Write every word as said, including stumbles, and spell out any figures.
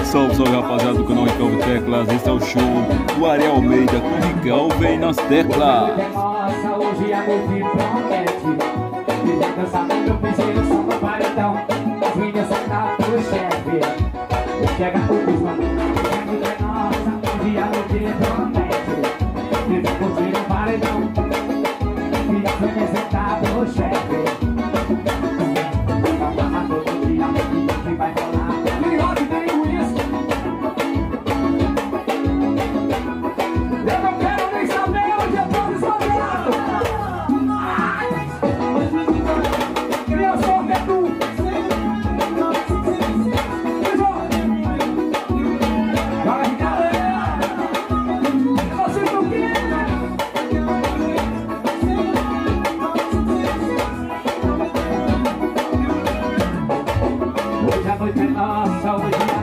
Salve, salve rapaziada do canal Ricardo Teclas. Esse é o show do Ariel Almeida com o Rical vem nas teclas. Nossa, hoje a noite promete. Queria dançar no meu piseiro, só no paredão. As meninas sentar pro chefe. Chega o pisma, é nossa, hoje a noite promete. Queria curtir um paredão. Queria sentar pro chefe. Todo dia, que vai rolar. Hoje a noite é nossa, hoje